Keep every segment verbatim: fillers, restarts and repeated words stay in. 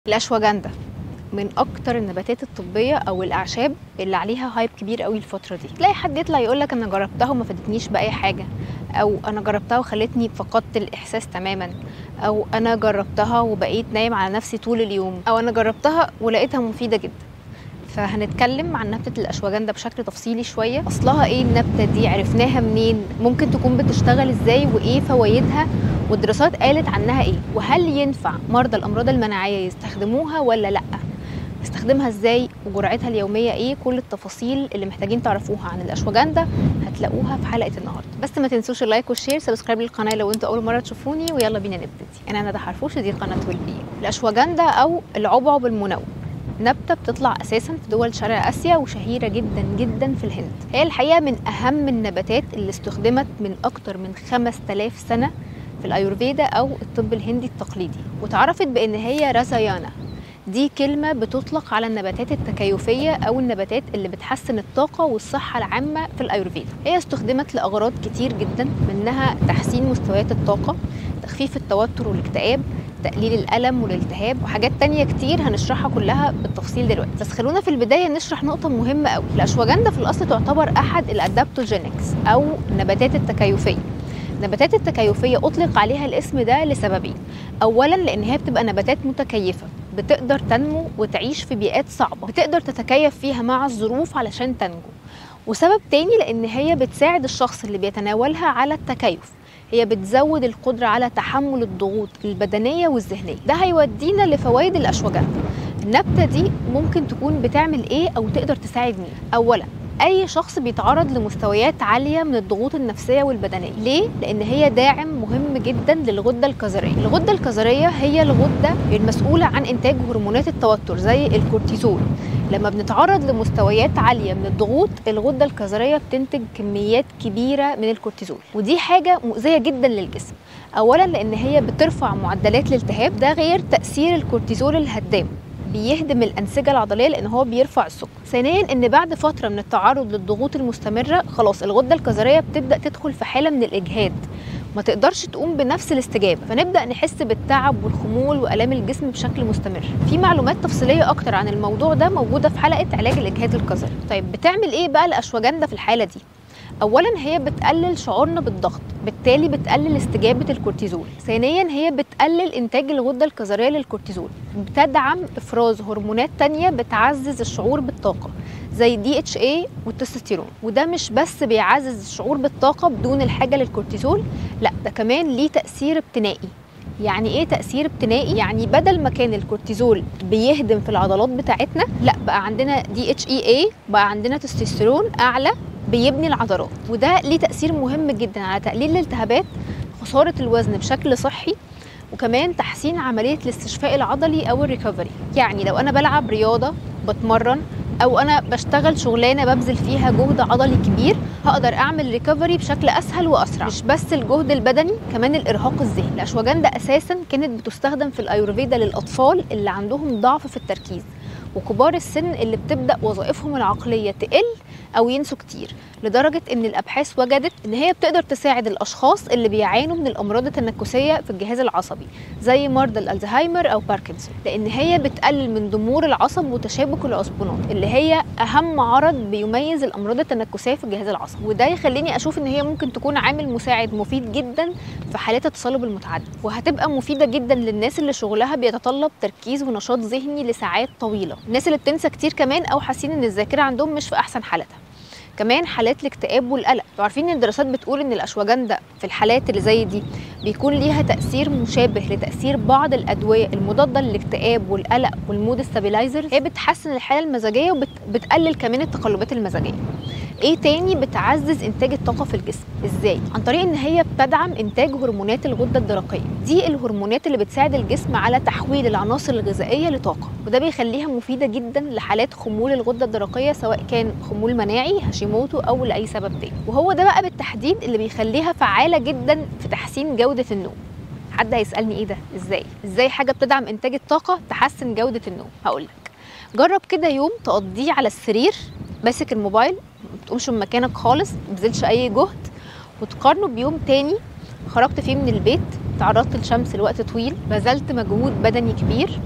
الاشواجندا من اكتر النباتات الطبيه او الاعشاب اللي عليها هايب كبير قوي الفتره دي. تلاقي حد يطلع يقولك انا جربتها وما فادتنيش باي حاجه، او انا جربتها وخلتني فقدت الاحساس تماما، او انا جربتها وبقيت نايم على نفسي طول اليوم، او انا جربتها ولقيتها مفيده جدا. فهنتكلم عن نبتة الأشواجندا بشكل تفصيلي شوية. أصلها إيه النبتة دي؟ عرفناها منين؟ ممكن تكون بتشتغل إزاي؟ وإيه فوائدها؟ والدراسات قالت عنها إيه؟ وهل ينفع مرضى الأمراض المناعية يستخدموها ولا لأ؟ استخدمها إزاي؟ وجرعتها اليومية إيه؟ كل التفاصيل اللي محتاجين تعرفوها عن الأشواجندا هتلاقوها في حلقة النهاردة. بس ما تنسوش اللايك والشير، سبسكرايب للقناة لو انتوا أول مرة تشوفوني، ويلا بينا نبتدي. أنا ندى حرفوش، دي قناة والبي. الأشواجندا أو العبعب المنوم نبتة بتطلع أساساً في دول شرق آسيا وشهيرة جدا جدا في الهند. هي الحقيقة من أهم النباتات اللي استخدمت من أكتر من خمس تلاف سنة في الأيورفيدا أو الطب الهندي التقليدي، وتعرفت بأن هي رازايانا. دي كلمة بتطلق على النباتات التكيفية أو النباتات اللي بتحسن الطاقة والصحة العامة في الأيورفيدا. هي استخدمت لأغراض كتير جدا، منها تحسين مستويات الطاقة، تخفيف التوتر والاكتئاب، تقليل الألم والالتهاب، وحاجات تانية كتير هنشرحها كلها بالتفصيل دلوقتي. بس خلونا في البداية نشرح نقطة مهمة قوي. الأشواجندا في الأصل تعتبر أحد الأدابتوجينكس أو النباتات التكيفية. النباتات التكيفية أطلق عليها الاسم ده لسببين. أولا لأن هي بتبقى نباتات متكيفة، بتقدر تنمو وتعيش في بيئات صعبة، بتقدر تتكيف فيها مع الظروف علشان تنجو. وسبب تاني لأن هي بتساعد الشخص اللي بيتناولها على التكيف. هي بتزود القدرة على تحمل الضغوط البدنية والذهنية. ده هيودينا لفوائد الأشواجندا. النبتة دي ممكن تكون بتعمل إيه أو تقدر تساعد مين؟ أولا أي شخص بيتعرض لمستويات عالية من الضغوط النفسية والبدنية. ليه؟ لأن هي داعم مهم جدا للغدة الكظرية. الغدة الكظرية هي الغدة المسؤولة عن إنتاج هرمونات التوتر زي الكورتيزول. لما بنتعرض لمستويات عالية من الضغوط، الغدة الكظرية بتنتج كميات كبيرة من الكورتيزول، ودي حاجة مؤذية جدا للجسم. أولا لأن هي بترفع معدلات الالتهاب، ده غير تأثير الكورتيزول الهدام، بيهدم الأنسجة العضلية لأن هو بيرفع السكر. ثانيا إن بعد فترة من التعرض للضغوط المستمرة، خلاص الغدة الكظرية بتبدأ تدخل في حالة من الإجهاد، ما تقدرش تقوم بنفس الاستجابة، فنبدأ نحس بالتعب والخمول وآلام الجسم بشكل مستمر. في معلومات تفصيلية أكتر عن الموضوع ده موجودة في حلقة علاج الإجهاد الكظري. طيب بتعمل إيه بقى الأشواجندا في الحالة دي؟ أولاً هي بتقلل شعورنا بالضغط، بالتالي بتقلل استجابة الكورتيزول. ثانياً هي بتقلل إنتاج الغدة الكظرية للكورتيزول، بتدعم إفراز هرمونات تانية بتعزز الشعور بالطاقة زي دي اتش اي والتستوستيرون. وده مش بس بيعزز الشعور بالطاقة بدون الحاجة للكورتيزول، لا ده كمان ليه تأثير ابتنائي. يعني ايه تأثير ابتنائي؟ يعني بدل ما كان الكورتيزول بيهدم في العضلات بتاعتنا، لا بقى عندنا دي اتش اي اي، بقى عندنا تستوستيرون أعلى بيبني العضلات. وده ليه تأثير مهم جدا على تقليل الالتهابات، خسارة الوزن بشكل صحي، وكمان تحسين عملية الاستشفاء العضلي أو الريكفري. يعني لو أنا بلعب رياضة، بتمرن، أو أنا بشتغل شغلانة ببذل فيها جهد عضلي كبير، هقدر أعمل ريكفري بشكل أسهل وأسرع. مش بس الجهد البدني، كمان الإرهاق الذهني. الأشواجندا أساسا كانت بتستخدم في الأيورفيدا للأطفال اللي عندهم ضعف في التركيز، وكبار السن اللي بتبدأ وظائفهم العقلية تقل أو ينسوا كتير، لدرجة إن الأبحاث وجدت إن هي بتقدر تساعد الأشخاص اللي بيعانوا من الأمراض التنكسية في الجهاز العصبي زي مرضى الألزهايمر أو باركنسون، لأن هي بتقلل من ضمور العصب وتشابك العصبونات اللي هي أهم عرض بيميز الأمراض التنكسية في الجهاز العصبي. وده يخليني أشوف إن هي ممكن تكون عامل مساعد مفيد جدا في حالات التصلب المتعدد، وهتبقى مفيدة جدا للناس اللي شغلها بيتطلب تركيز ونشاط ذهني لساعات طويلة، الناس اللي بتنسى كتير كمان أو حاسين إن الذاكرة عندهم مش في أحسن حالتها، كمان حالات الاكتئاب والقلق. عارفين ان الدراسات بتقول ان الاشواجندا في الحالات اللي زي دي بيكون ليها تاثير مشابه لتاثير بعض الادويه المضاده للاكتئاب والقلق والمود ستابيلايزر. هي بتحسن الحاله المزاجيه وبتقلل كمان التقلبات المزاجيه. ايه تاني؟ بتعزز انتاج الطاقه في الجسم. ازاي؟ عن طريق ان هي بتدعم انتاج هرمونات الغده الدرقيه. دي الهرمونات اللي بتساعد الجسم على تحويل العناصر الغذائيه لطاقه، وده بيخليها مفيده جدا لحالات خمول الغده الدرقيه، سواء كان خمول مناعي هاشيموتو او لاي سبب تاني. وهو ده بقى بالتحديد اللي بيخليها فعاله جدا في تحسين جوده النوم. حد هيسالني ايه ده؟ ازاي ازاي حاجه بتدعم انتاج الطاقه تحسن جوده النوم؟ هقولك. جرب كده يوم تقضيه على السرير ماسك الموبايل، ما تقومش من مكانك خالص، ما تبذلش اي جهد، وتقارنه بيوم تاني خرجت فيه من البيت، تعرضت للشمس لوقت طويل، بذلت مجهود بدني كبير،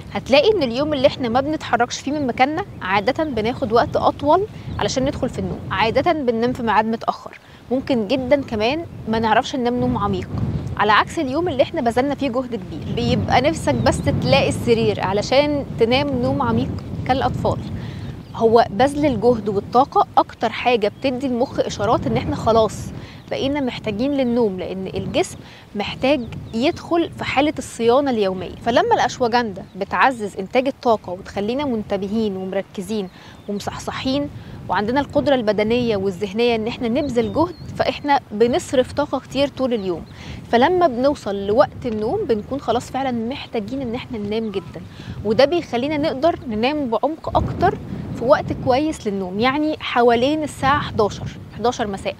هتلاقي ان اليوم اللي احنا ما بنتحركش فيه من مكاننا عاده بناخد وقت اطول علشان ندخل في النوم، عاده بننام في ميعاد متاخر، ممكن جدا كمان ما نعرفش ننام نوم عميق، على عكس اليوم اللي احنا بذلنا فيه جهد كبير بيبقى نفسك بس تلاقي السرير علشان تنام نوم عميق كالاطفال. هو بذل الجهد والطاقه اكتر حاجه بتدي المخ اشارات ان احنا خلاص بقينا محتاجين للنوم، لان الجسم محتاج يدخل في حاله الصيانه اليوميه. فلما الاشواجندا بتعزز انتاج الطاقه وتخلينا منتبهين ومركزين ومصحصحين وعندنا القدره البدنيه والذهنيه ان احنا نبذل جهد، فاحنا بنصرف طاقه كتير طول اليوم. فلما بنوصل لوقت النوم بنكون خلاص فعلا محتاجين ان احنا ننام جدا، وده بيخلينا نقدر ننام بعمق اكتر في وقت كويس للنوم، يعني حوالين الساعه حداشر مساء،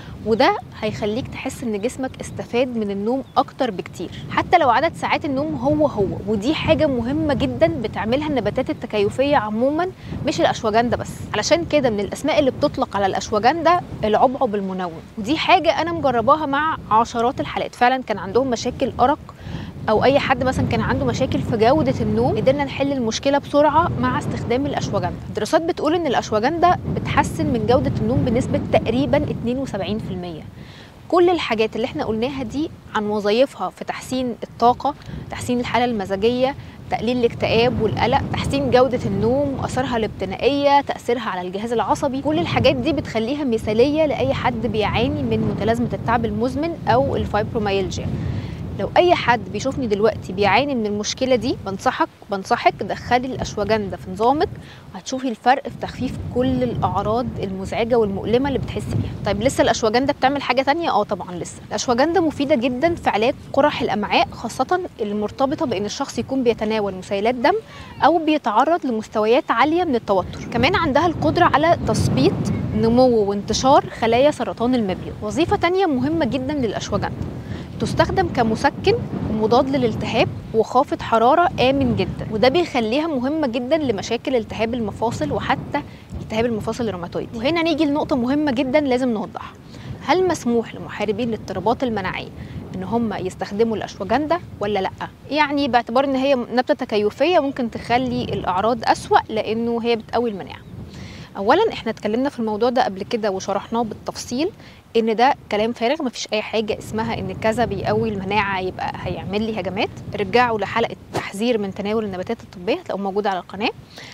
وده هيخليك تحس ان جسمك استفاد من النوم اكتر بكتير حتى لو عدد ساعات النوم هو هو. ودي حاجه مهمه جدا بتعملها النباتات التكيفيه عموما مش الاشواجندا بس. علشان كده من الاسماء اللي بتطلق على الاشواجندا العبعب المنوم، ودي حاجه انا مجرباها مع عشرات الحالات فعلا كان عندهم مشاكل ارق او اي حد مثلا كان عنده مشاكل في جوده النوم، قدرنا نحل المشكله بسرعه مع استخدام الاشواجندا. الدراسات بتقول ان الاشواجندا بتحسن من جوده النوم بنسبه تقريبا اتنين وسبعين في المية. كل الحاجات اللي احنا قلناها دي عن وظائفها في تحسين الطاقه، تحسين الحاله المزاجيه، تقليل الاكتئاب والقلق، تحسين جوده النوم، اثارها الابتنائيه، تاثيرها على الجهاز العصبي، كل الحاجات دي بتخليها مثاليه لاي حد بيعاني من متلازمه التعب المزمن او الفايبروميالجيا. لو اي حد بيشوفني دلوقتي بيعاني من المشكله دي بنصحك بنصحك دخلي الاشواجندا في نظامك، وهتشوفي الفرق في تخفيف كل الاعراض المزعجه والمؤلمه اللي بتحسي بيها. طيب لسه الاشواجندا بتعمل حاجه تانية؟ اه طبعا لسه. الاشواجندا مفيده جدا في علاج قرح الامعاء، خاصه المرتبطه بان الشخص يكون بيتناول مسيلات دم او بيتعرض لمستويات عاليه من التوتر. كمان عندها القدره على تثبيط نمو وانتشار خلايا سرطان المبيض. وظيفه تانية مهمه جدا للاشواجندا، تستخدم كمسكن ومضاد للالتهاب وخافض حراره امن جدا، وده بيخليها مهمه جدا لمشاكل التهاب المفاصل وحتى التهاب المفاصل الروماتويد. وهنا نيجي لنقطه مهمه جدا لازم نوضحها، هل مسموح لمحاربين الاضطرابات المناعيه ان هم يستخدموا الاشواجندا ولا لا؟ يعني باعتبار ان هي نبته تكيفيه ممكن تخلي الاعراض اسوأ لانه هي بتقوي المناعه. اولا احنا اتكلمنا في الموضوع ده قبل كده وشرحناه بالتفصيل ان ده كلام فارغ، مفيش اي حاجه اسمها ان كذا بيقوي المناعه يبقى هيعمل لي هجمات. رجعوا لحلقه تحذير من تناول النباتات الطبيه هتلاقوها موجوده على القناه.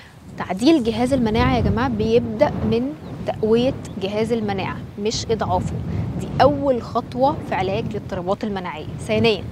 تعديل جهاز المناعه يا جماعه بيبدا من تقويه جهاز المناعه مش اضعافه، دي اول خطوه في علاج الاضطرابات المناعيه. ثانيا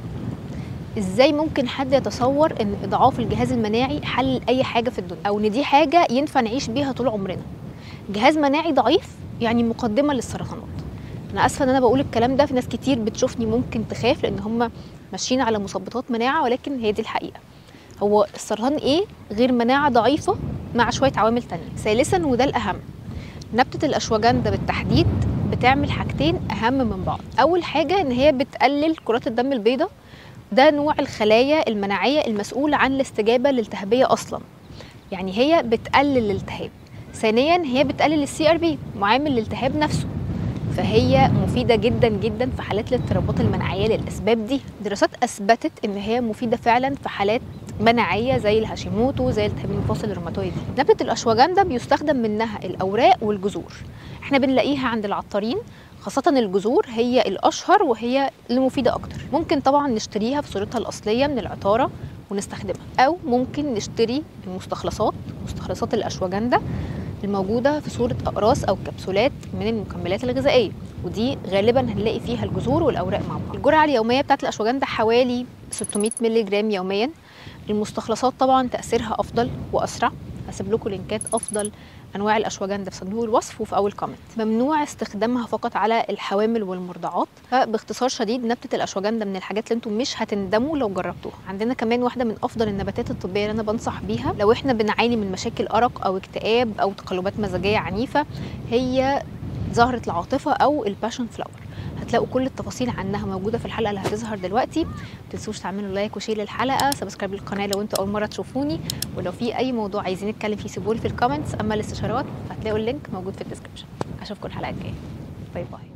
ازاي ممكن حد يتصور ان اضعاف الجهاز المناعي حل اي حاجه في الدنيا، او ان دي حاجه ينفع نعيش بيها طول عمرنا؟ جهاز مناعي ضعيف يعني مقدمه للسرطانات. انا اسفه ان انا بقول الكلام ده، في ناس كتير بتشوفني ممكن تخاف لان هم ماشيين على مثبطات مناعه، ولكن هي دي الحقيقه. هو السرطان ايه غير مناعه ضعيفه مع شويه عوامل تانية. ثالثا وده الاهم، نبته الاشواجندا بالتحديد بتعمل حاجتين اهم من بعض. اول حاجه ان هي بتقلل كرات الدم البيضاء، ده نوع الخلايا المناعيه المسؤول عن الاستجابه الالتهابيه اصلا، يعني هي بتقلل الالتهاب. ثانيا هي بتقلل السي ار بي معامل الالتهاب نفسه، فهي مفيده جدا جدا في حالات الاضطرابات المناعيه للاسباب دي. دراسات اثبتت ان هي مفيده فعلا في حالات مناعيه زي الهاشيموتو، زي التهاب المفاصل الروماتويدي. نبته الاشواجندا بيستخدم منها الاوراق والجذور، احنا بنلاقيها عند العطارين، خاصة الجذور هي الأشهر وهي المفيدة أكتر. ممكن طبعا نشتريها في صورتها الأصلية من العطارة ونستخدمها، أو ممكن نشتري المستخلصات مستخلصات الأشواجندا الموجودة في صورة أقراص أو كبسولات من المكملات الغذائية، ودي غالبا هنلاقي فيها الجذور والأوراق مع بعض. الجرعة اليومية بتاعت الأشواجندا حوالي ستمية مللي جرام يوميا. المستخلصات طبعا تأثيرها أفضل وأسرع، هسيب لكم لينكات أفضل انواع الاشواجندا في صندوق الوصف وفي اول كومنت. ممنوع استخدامها فقط على الحوامل والمرضعات. فباختصار شديد نبته الاشواجندا من الحاجات اللي انتم مش هتندموا لو جربتوها. عندنا كمان واحده من افضل النباتات الطبيه اللي انا بنصح بيها لو احنا بنعاني من مشاكل ارق او اكتئاب او تقلبات مزاجيه عنيفه، هي زهره العاطفه او الباشن فلاور. هتلاقوا كل التفاصيل عنها موجوده في الحلقه اللي هتظهر دلوقتي. ما تنسوش تعملوا لايك وشير للحلقه، سبسكرايب للقناه لو انتوا اول مره تشوفوني، ولو في اي موضوع عايزين نتكلم فيه سيبولي في الكومنتس، اما الاستشارات هتلاقوا اللينك موجود في الديسكربشن. اشوفكم الحلقه الجايه، باي باي.